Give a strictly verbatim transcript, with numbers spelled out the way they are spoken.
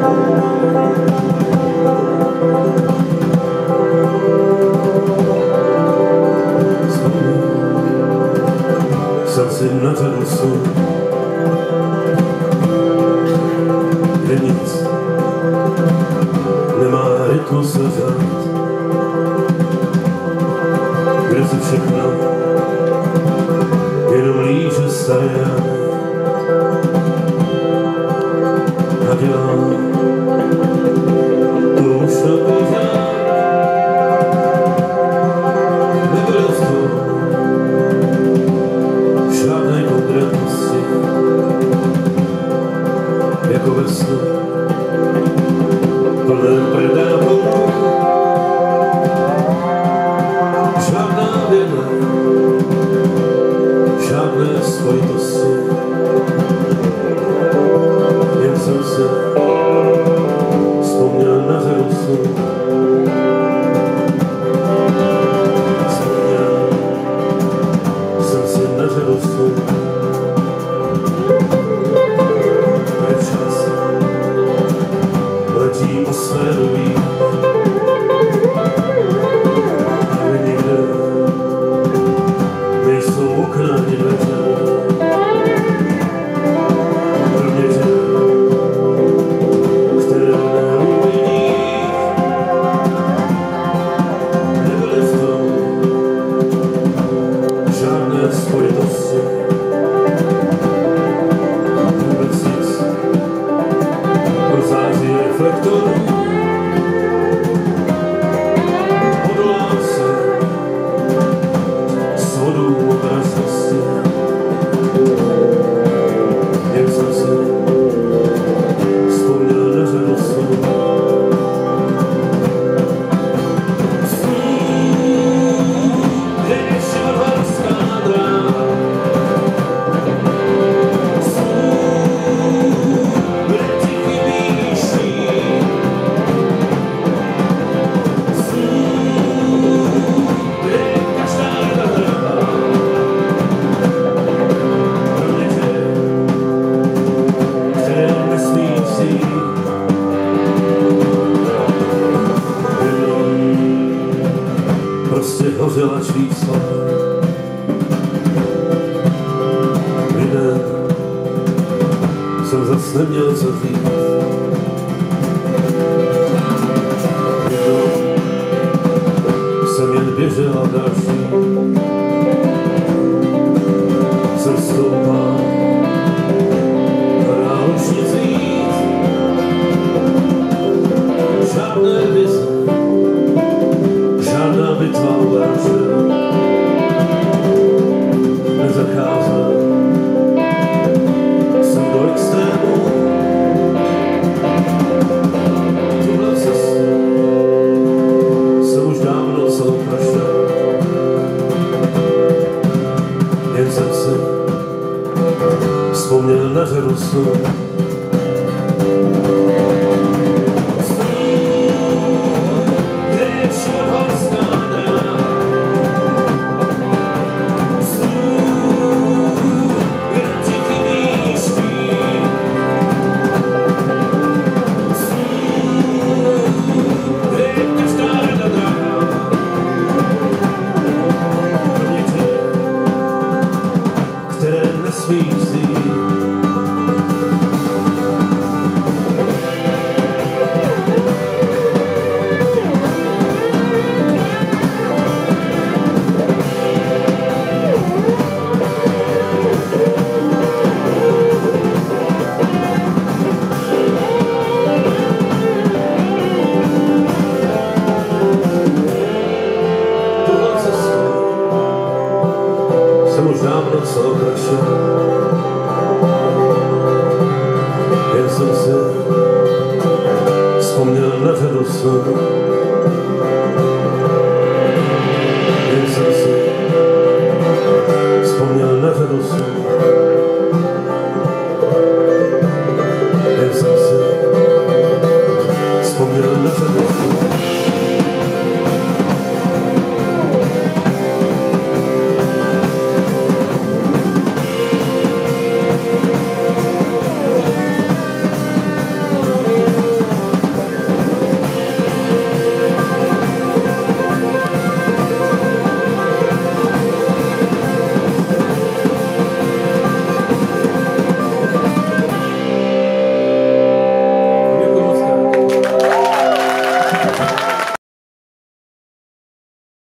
Jsem si na řadu snů, kde nic nemá rytmus řád, kde si všechno jenom líže staré rány a dělá to už na pořád. Nebyl v tom žádné konkrétnosti, jako ve snu plném predátorů. Žádná věda, žádné spojitosti, jen jsem se vzpomněl na řadu snů. Vzpomněl jsem si na řadu snů. Moje čas letí po své doby, ale nikde nejsou okna ani dveře. Kromě těch, které neuvidí, nebyly v tom žádné spojitosti, vůbec nic. Pro září reflektorů odolám se svodů obraznosti. Jen jsem si vzpomněl na řadu snů. Kde je šalvarská dráha, kde ti chybí šíp, kde je každá hra, kromě těch, které nesmí přijít. Prostě hořela čísla, lidem jsem zas neměl co říct. Jednou jsem jen běžel a další jsem stoupal a dál už nic víc. Žádné vize, žádná bitva uráže nezacházel jsem do extrému. Tuhle cestu jsem už dávno celou prošel, jen jsem si vzpomněl na řadu snů.